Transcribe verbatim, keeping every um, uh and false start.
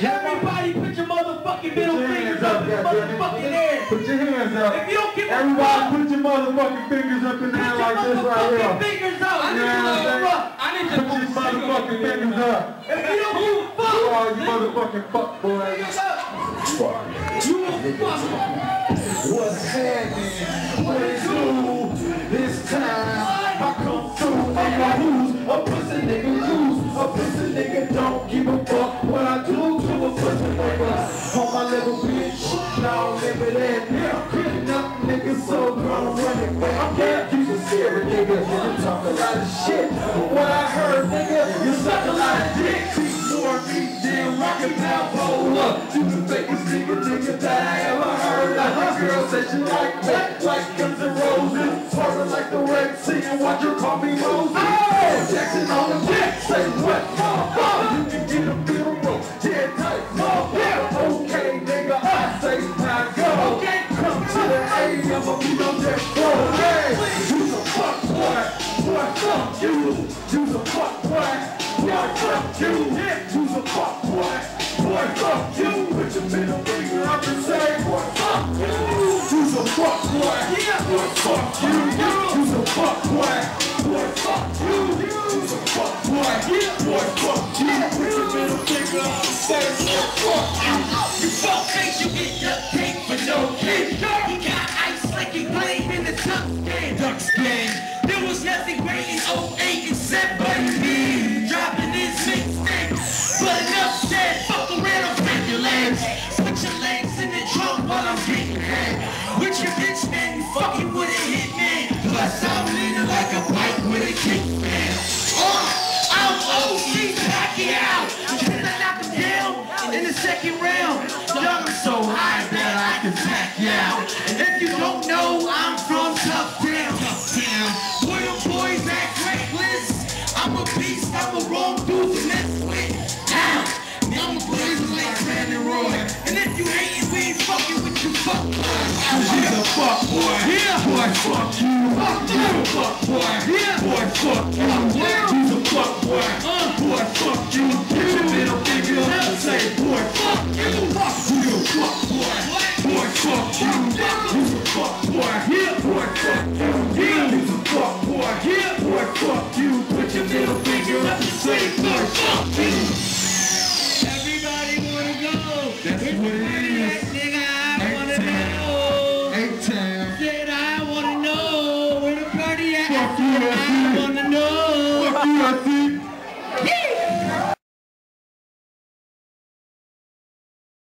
Everybody put your motherfucking middle fingers up in the motherfucking air. Put your hands up. If you don't give a Everybody fuck, put your motherfucking fingers up in the air like this right here. put your motherfucking fingers up. I need Yeah, to give a fuck. I need to Put your motherfucking fingers up. If you don't give a fuck, Oh, you motherfucking fuck boys. you a fuck. What's happening? What it do? This time I come through. I'm a who's a pussy nigga lose. A pussy nigga don't give a fuck what I do to a pussy nigga. On my little bitch, now live it in. Yeah, pretty up niggas so grown running back. I'm here, you a scary nigga. You talk a lot of shit. But what I heard, nigga, you suck a lot of dick. More me than rockin' Balboa. Up. You the fakest nigga, nigga that I ever heard of. My girl said she like me, like Guns N' Roses. Swerving like the Red Sea and watch her call me Moses. Oh, Jackson on the dick, say what? Motherfucker, you can get a middle rope, dead tight, motherfucker. Okay, nigga, I say time go. Okay, come to the A, I'ma be on that floor. Hey, you's a fuck boy, boy, fuck you. You's a fuck boy, boy, fuck you. You's a fuck boy, boy, fuck you. Put your middle finger up and say, boy, fuck you. You's a fuck boy, boy, fuck you. You's a fuck boy, boy, fuck you. You's a fuck boy, boy, fuck you. Put your middle finger up and say, boy, fuck you. You fuck face, you get duct tape for no kid. He got ice like he played in the duck game. Ducks game. There was nothing great in oh eight except Buddy B dropping his mixtape. But enough said, fuck around, I'll break your legs. Put your legs in the trunk while I'm getting head. With your bitch, man, you fucking with a hitman. Plus I'm leaning like a bike with a kickman. Oh, I'm O G Pacquiao. Can I knock him down in the second round? Y'all are so high that I can pack you out. If you don't know, I'm from Tough Town. Tough Town. Where the boys act reckless. I'm a beast, I'm a wrong dude to mess with. Ow! I'm a blazer like Brandon Roy. And if you hatin', we ain't fucking with you, fuck boy. She's a fuck boy. Yeah. Boy, fuck you. Fuck you. Fuck boy. Yeah. Boy, fuck you. She's a fuck boy. Uh. Boy, fuck you. Put your middle finger up and say, boy, fuck you. Fuck you. Fuck boy. Boy, fuck you. She's a fuck boy. Yeah. Boy, fuck you. Yeah. She's a fuck boy. Yeah. Boy, fuck you. Put your middle finger up and say, boy, fuck you. Everybody wanna go. That's what it is. Nigga.